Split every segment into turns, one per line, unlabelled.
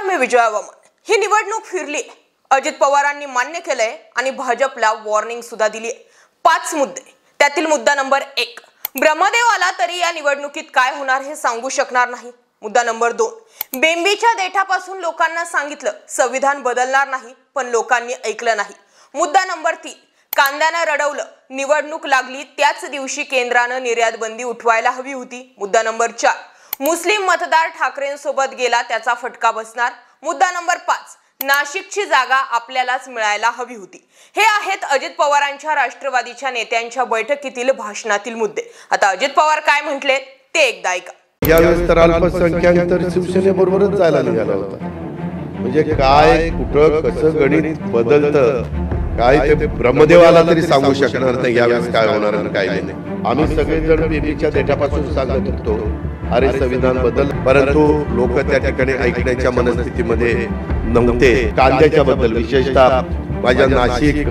मी विजया वामन। ही निवडणूक फिरली, अजित पवारांनी मान्य केलंय आणि भाजपला वॉर्निंग सुद्धा दिली। 5 मुद्दे, त्यातील मुद्दा नंबर 1, ब्रह्मदेव आला तरी या निवडणुकीत काय होणार हे सांगू शकणार नाही। मुद्दा नंबर 2, बेंबीच्या देठापासून लोकांना सांगितलं संविधान बदलणार नाही, पण लोकांनी ऐकलं नाही। मुद्दा नंबर 3, कांद्याने रडवलं, निवडणूक लागली त्याच दिवशी केंद्राने निर्यात बंदी उठवायला हवी होती। मुद्दा नंबर 4, मुस्लिम मतदार ठाकरेंसोबत गेला त्याचा फटका बसणार। मुद्दा नंबर 5, नाशिकची जागा आपल्यालाच मिळायला हवी होती। हे आहेत अजित पवारांच्या राष्ट्रवादीच्या नेत्यांच्या बैठकीतील भाषणातील मुद्दे। आता अजित पवार काय म्हटले ते एकदा ऐका।
यावेळेस तर अल्पसंख्याक तर शिवसेनेबरोबरच जायला निघाला होता। म्हणजे काय कुठं कसं गणित बदलतं काय ते ब्रह्मदेव आला तरी सांगू शकणार नाही यावेळेस काय होणार आणि काय नाही। आम्ही सगळेजण बेबीच्या देठापासून सांगत होतो अरे संविधान बदल, परंतु लोक त्या ठिकाणी ऐकण्याच्या मनस्थितीमध्ये नव्हते। कांद्याच्या बद्दल विशेषतः माझ्या नाशिक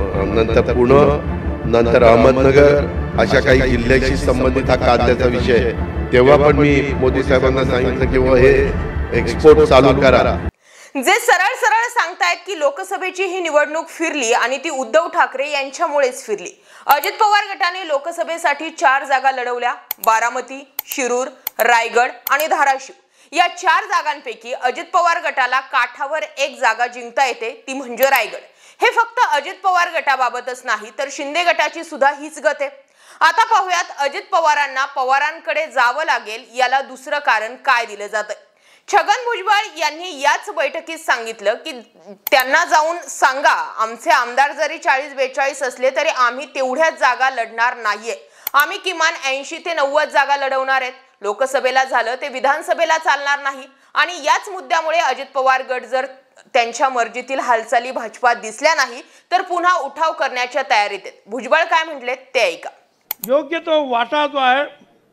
नंतर पुणे नंतर अहमदनगर अशा काही जिल्ह्याशी संबंधित हा कांद्याचा विषय, तेव्हा पण मी मोदी साहेबांना सांगितलं की हे एक्सपोर्ट चालू करा।
जे सरळ सरळ सांगतायत की लोकसभेची ही निवडणूक फिरली आणि ती उद्धव ठाकरे यांच्यामुळेच फिरली। अजित पवार गटाने लोकसभेसाठी 4 जागा लढवल्या, बारामती, शिरूर, रायगड आणि धाराशिव। या 4 जागांपैकी अजित पवार गटाला काठावर 1 जागा जिंकता येते, ती म्हणजे रायगड। हे फक्त अजित पवार गटाबाबतच नाही तर शिंदे गटाची सुद्धा हीच गत आहे। आता पाहूयात अजित पवारांना पवारांकडे जावं लागेल याला दुसरं कारण काय दिलं जातंय। छगन भुजबळ यांनी याच बैठकीत सांगितलं की त्यांना जाऊन सांगा आमचे आमदार जरी 40-42 असले तरी आम्ही तेवढ्याच जागा लढणार नाहीये, आम्ही किमान 80 ते 90 जागा लढवणार आहेत। लोकसभेला झालं ते विधानसभेला चालणार नाही आणि याच मुद्द्यामुळे अजित पवार गट जर त्यांच्या मर्जीतील हालचाली भाजपात दिसल्या नाही तर पुन्हा उठाव करण्याच्या तयारीत आहेत। भुजबळ काय म्हटले ते ऐका।
योग्य तो वाटा जो आहे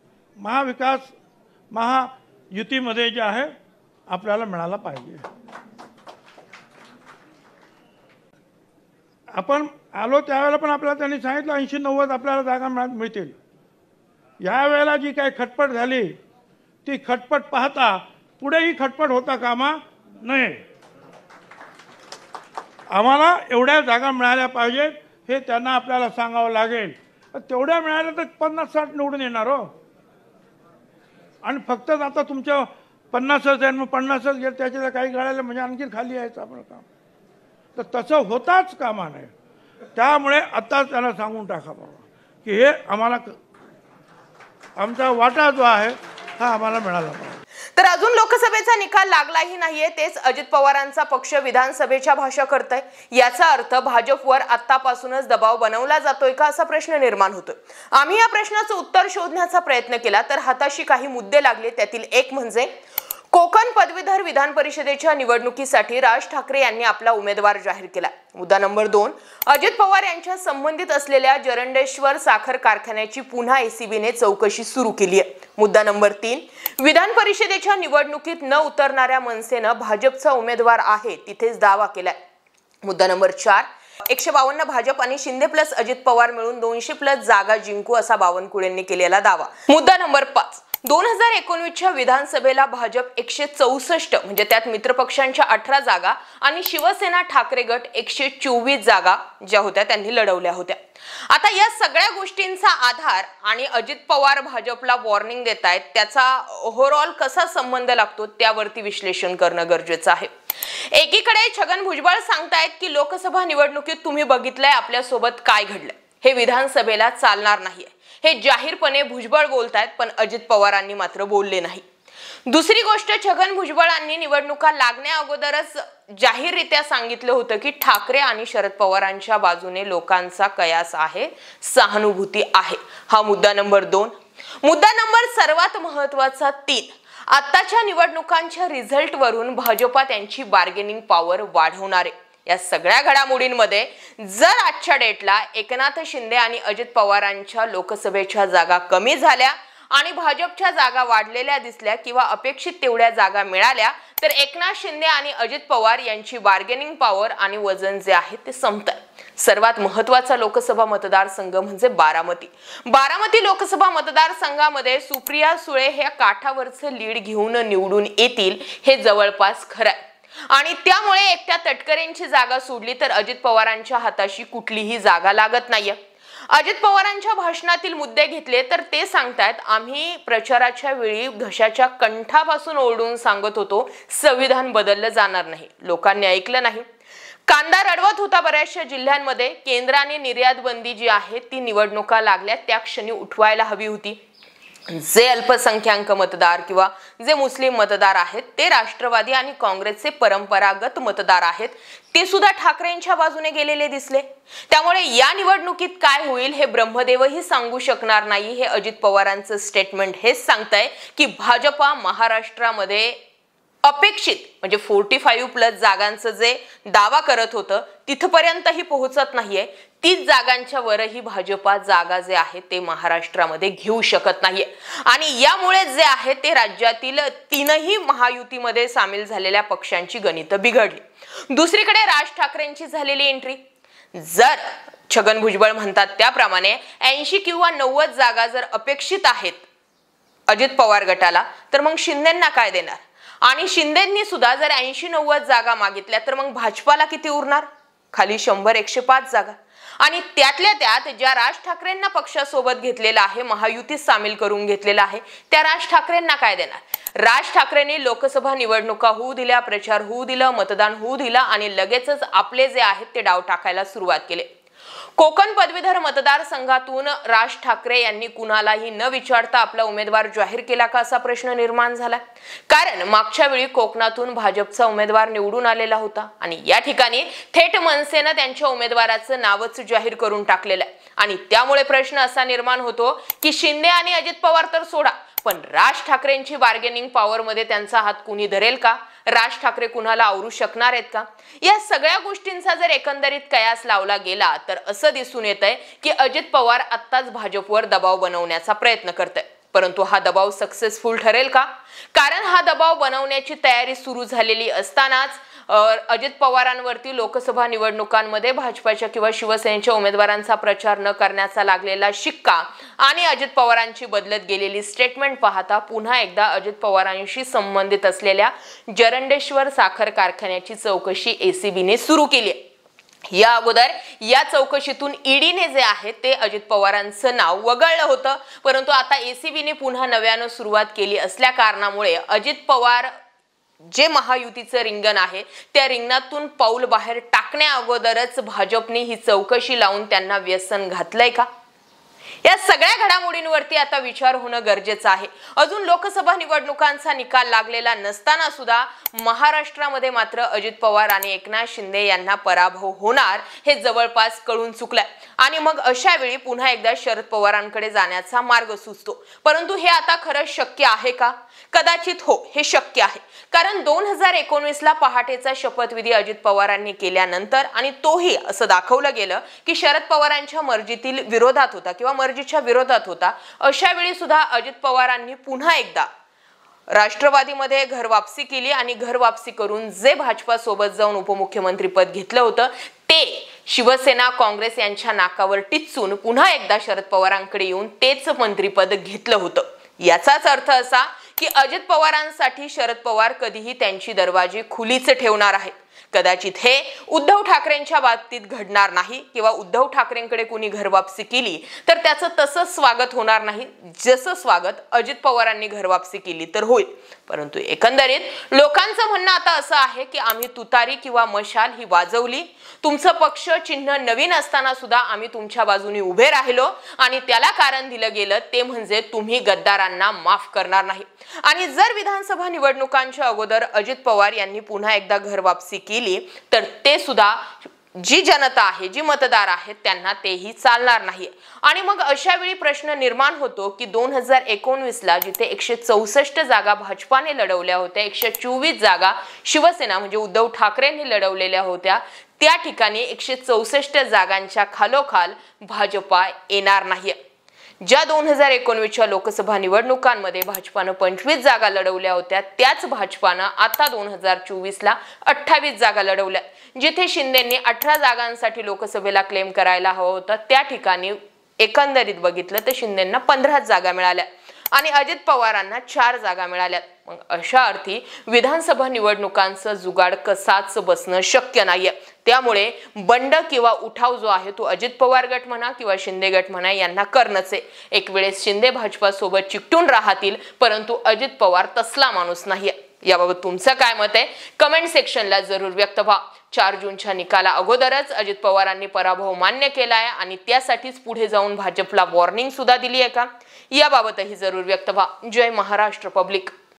महाविकास महायुतीमध्ये जे आहे आपल्याला मिळाला पाहिजे। आपण आलो त्यावेळेला पण आपल्याला त्यांनी सांगितलं 80-90 आपल्याला जागा मिळतील। यावेळेला जी काही खटपट झाली ती खटपट पाहता पुढेही खटपट होता कामा नये। आम्हाला एवढ्या जागा मिळाल्या पाहिजेत हे त्यांना आपल्याला सांगावं लागेल। तेवढ्या मिळाल्या तर 50-60 निवडून येणार हो, आणि फक्त आता तुमच्या 50च आहे मग 50च गेलं त्याच्याला काही गाळायला म्हणजे आणखी खाली यायचं आपलं काम, तर तसं होताच कामा नये। त्यामुळे आता त्याला सांगून टाका बाबा की हे आम्हाला आमचा वाटा जो आहे हा आम्हाला मिळाला पाहिजे।
तर अजून लोकसभेचा निकाल लागलाही नाहीये, तेच अजित पवारांचा पक्ष विधानसभेच्या भाषा करतय। याचा अर्थ भाजपवर आतापासूनच दबाव बनवला जातोय का असा प्रश्न निर्माण होतोय। आम्ही या प्रश्नाचं उत्तर शोधण्याचा प्रयत्न केला तर हाताशी काही मुद्दे लागले, त्यातील एक म्हणजे कोकण पदवीधर विधान परिषदेच्या निवडणुकीसाठी राज ठाकरे यांनी आपला उमेदवार जाहीर केला। मुद्दा नंबर 2, अजित पवार यांच्या संबंधित असलेल्या जरंडेश्वर साखर कारखान्याची पुन्हा एसीबीने चौकशी सुरू केली आहे। मुद्दा नंबर 3, विधान परिषदेच्या निवडणुकीत न उतरणाऱ्या मनसेनं भाजपचा उमेदवार आहे तिथेच दावा केलाय। मुद्दा नंबर 4, 152 भाजप आणि शिंदे प्लस अजित पवार मिळून 200+ जागा जिंकू असा बावनकुळेंनी केलेला दावा। मुद्दा नंबर 5, 2019च्या विधानसभेला भाजप 164 म्हणजे त्यात मित्रपक्षांच्या 18 जागा आणि शिवसेना ठाकरे गट 124 जागा ज्या होत्या त्यांनी लढवल्या होत्या। आता या सगळ्या गोष्टींचा आधार आणि अजित पवार भाजपला वॉर्निंग देत आहेत त्याचा ओव्हरऑल कसा संबंध लागतो त्यावरती विश्लेषण करणं गरजेचं आहे। एकीकडे छगन भुजबळ सांगतायत की लोकसभा निवडणुकीत तुम्ही बघितलंय आपल्या सोबत काय घडलं, हे विधानसभेला चालणार नाहीये, हे जाहीरपणे भुजबळ बोलतायत, पण अजित पवारांनी मात्र बोलले नाही। दुसरी गोष्ट, छगन भुजबळांनी निवडणुका लागण्या अगोदरच जाहीररित्या सांगितलं होतं की ठाकरे आणि शरद पवारांच्या बाजूने लोकांचा कयास आहे, सहानुभूती आहे। हा मुद्दा नंबर 2। मुद्दा नंबर सर्वात महत्त्वाचा 3, आताच्या निवडणुकांच्या रिझल्ट वरून भाजपा त्यांची बार्गेनिंग पॉवर वाढवणार आहे। या सगळ्या घडामोडींमध्ये जर आजच्या डेटला एकनाथ शिंदे आणि अजित पवारांच्या लोकसभेच्या जागा कमी झाल्या आणि भाजपच्या जागा वाढलेल्या दिसल्या किंवा अपेक्षित तेवढ्या जागा मिळाल्या तर एकनाथ शिंदे आणि अजित पवार यांची बार्गेनिंग पॉवर आणि वजन जे आहे ते संपतं। सर्वात महत्त्वाचा लोकसभा मतदारसंघ म्हणजे बारामती लोकसभा मतदारसंघामध्ये सुप्रिया सुळे हे काठावरचं लीड घेऊन निवडून येतील हे जवळपास खरं आहे। आणि त्यामुळे एकट्या तटकरेंची जागा सोडली तर अजित पवारांच्या हाताशी कुठलीही जागा लागत नाहीये. अजित पवारांच्या भाषणातील मुद्दे घेतले तर ते सांगतायत, आम्ही प्रचाराच्या वेळी घशाच्या कंठापासून ओरडून सांगत होतो संविधान बदललं जाणार नाही. लोकांनी ऐकलं नाही. कांदा रडवत होता बऱ्याचशा जिल्ह्यांमध्ये. केंद्राने निर्यात बंदी जी आहे ती निवडणुका लागल्या त्या क्षणी उठवायला हवी होती. जे अल्पसंख्याक मतदार किंवा जे मुस्लिम मतदार आहेत ते राष्ट्रवादी आणि काँग्रेसचे परंपरागत मतदार आहेत, ते सुद्धा ठाकरेंच्या बाजूने गेलेले दिसले. त्यामुळे या निवडणुकीत काय होईल हे ब्रह्मदेवही सांगू शकणार नाही. हे अजित पवारांचं स्टेटमेंट हेच सांगतंय की भाजपा महाराष्ट्रामध्ये अपेक्षित म्हणजे 45+ जागांचं जे दावा करत होतं तिथपर्यंतही पोहोचत नाहीये. 30 जागांच्या वरही भाजपा जागा जे आहे ते महाराष्ट्रामध्ये घेऊ शकत नाहीये. आणि यामुळे जे आहे ते राज्यातील 3ही महायुतीमध्ये सामील झालेल्या पक्षांची गणितं बिघडली. दुसरीकडे राज ठाकरेंची झालेली एंट्री. जर छगन भुजबळ म्हणतात त्याप्रमाणे 80 किंवा 90 जागा जर अपेक्षित आहेत अजित पवार गटाला, तर मग शिंदेंना काय देणार? आणि शिंदेंनी सुद्धा जर 80-90 जागा मागितल्या तर मग भाजपाला किती उरणार? खाली 100-105 जागा. आणि त्यातल्या त्यात ज्या राज ठाकरेंना पक्षासोबत घेतलेला आहे, महायुतीत सामील करून घेतलेला आहे, त्या राज ठाकरेंना काय देणार? राज ठाकरेंनी लोकसभा निवडणुका होऊ दिल्या, प्रचार होऊ दिला, मतदान होऊ दिलं आणि लगेचच आपले जे आहेत ते डाव टाकायला सुरुवात केली. कोकण पदवीधर मतदारसंघातून राज ठाकरे यांनी कुणालाही न विचारता आपला उमेदवार जाहीर केला का असा प्रश्न निर्माण झाला. कारण मागच्या वेळी कोकणातून भाजपचा उमेदवार निवडून आलेला होता आणि या ठिकाणी थेट मनसेनं त्यांच्या उमेदवाराचं नावच जाहीर करून टाकलेलं आहे. आणि त्यामुळे प्रश्न असा निर्माण होतो की शिंदे आणि अजित पवार तर सोडा, पण राज ठाकरेंची बार्गेनिंग पॉवर मध्ये त्यांचा हात कुणी धरेल का? राज ठाकरे कुणाला आवरू शकणार आहेत का? या सगळ्या गोष्टींचा जर एकंदरीत कयास लावला गेला तर असं दिसून येतंय की अजित पवार आत्ताच भाजपवर दबाव बनवण्याचा प्रयत्न करतायत. परंतु हा दबाव सक्सेसफुल ठरेल का? कारण हा दबाव बनवण्याची तयारी सुरू झालेली असतानाच अजित पवारांवरती लोकसभा निवडणुकांमध्ये भाजपाच्या किंवा शिवसेनेच्या उमेदवारांचा प्रचार न करण्याचा लागलेला शिक्का आणि अजित पवारांची बदलत गेलेली स्टेटमेंट पाहता पुन्हा एकदा अजित पवारांशी संबंधित असलेल्या जरंडेश्वर साखर कारखान्याची चौकशी एसीबीने सुरू केली आहे. या अगोदर या चौकशीतून ईडीने जे आहे ते अजित पवारांचं नाव वगळलं होतं, परंतु आता एसीबीने पुन्हा नव्यानं सुरुवात केली असल्या कारणामुळे अजित पवार जे महायुतीचं रिंगण आहे त्या रिंगणातून पाऊल बाहेर टाकण्या अगोदरच भाजपने ही चौकशी लावून त्यांना व्यसन घातलंय का? या सगळ्या घडामोडींवरती आता विचार होणं गरजेचं आहे. अजून लोकसभा निवडणुकांचा निकाल लागलेला नसताना सुद्धा महाराष्ट्रामध्ये मात्र अजित पवार आणि एकनाथ शिंदे यांना पराभव होणार हे जवळपास कळून चुकलंय. आणि मग अशा वेळी पुन्हा एकदा शरद पवारांकडे जाण्याचा मार्ग सुचतो. परंतु हे आता खरंच शक्य आहे का? कदाचित हो, हे शक्य आहे. कारण 2019ला पहाटेचा शपथविधी अजित पवारांनी केल्यानंतर आणि तोही असं दाखवलं गेलं की शरद पवारांच्या मर्जीतील विरोधात होता किंवा मर्जीच्या विरोधात होता. अशा वेळी सुद्धा अजित पवारांनी पुन्हा एकदा राष्ट्रवादीमध्ये घर वापसी केली आणि घर वापसी करून जे भाजपा सोबत जाऊन उपमुख्यमंत्री पद घेतलं होतं ते शिवसेना काँग्रेस यांच्या नाकावर टिच्चून पुन्हा एकदा शरद पवारांकडे येऊन तेच मंत्रीपद घेतलं होतं. याचाच अर्थ असा की अजित पवारांसाठी शरद पवार कधीही त्यांची दरवाजे खुलीच ठेवणार आहेत. कदाचित हे उद्धव ठाकरेंच्या बाबतीत घडणार नाही किंवा उद्धव ठाकरेंकडे कुणी घरवापसी केली तर त्याचं तसंच स्वागत होणार नाही जसं स्वागत अजित पवारांनी घरवापसी केली तर होईल. परंतु एकंदरीत लोकांचं म्हणणं आता असं आहे की आम्ही तुतारी किंवा मशाल ही वाजवली, तुमचं पक्ष चिन्ह नवीन असताना सुद्धा आम्ही तुमच्या बाजूने उभे राहिलो आणि त्याला कारण दिलं गेलं ते म्हणजे तुम्ही गद्दारांना माफ करणार नाही. आणि जर विधानसभा निवडणुकांच्या अगोदर अजित पवार यांनी पुन्हा एकदा घरवापसी केली तर ते सुद्धा जी जनता आहे, जी मतदार आहेत त्यांना तेही चालणार नाही. आणि मग अशा वेळी प्रश्न निर्माण होतो की 2019ला जिथे 164 जागा भाजपाने लढवल्या होत्या, 124 जागा शिवसेना म्हणजे उद्धव ठाकरेंनी लढवलेल्या होत्या, त्या ठिकाणी 164 जागांच्या खालोखाल भाजपा येणार नाही. ज्या 2019च्या लोकसभा निवडणुकांमध्ये भाजपानं 25 जागा लढवल्या होत्या त्याच भाजपानं आता 2024ला 28 जागा लढवल्या. जिथे शिंदेंनी 18 जागांसाठी लोकसभेला क्लेम करायला हवं होतं त्या ठिकाणी एकंदरीत बघितलं तर शिंदेंना 15 जागा मिळाल्या. आणि अजित पवारांना 4 जागा मिळाल्यात. मग अशा अर्थी विधानसभा निवडणुकांचं जुगाड कसाच बसणं शक्य नाहीये. त्यामुळे बंड किंवा उठाव जो आहे तो अजित पवार गट म्हणा किंवा शिंदे गट म्हणा यांना करणंच आहे. एक वेळेस शिंदे भाजपासोबत चिकटून राहतील, परंतु अजित पवार तसला माणूस नाहीये. याबाबत तुमचं काय मत आहे कमेंट सेक्शनला जरूर व्यक्त व्हा. 4 जूनच्या निकाला अगोदरच अजित पवारांनी पराभव मान्य केलाय आणि त्यासाठीच पुढे जाऊन भाजपला वॉर्निंग सुद्धा दिली आहे का, याबाबतही जरूर व्यक्त व्हा. जय महाराष्ट्र पब्लिक.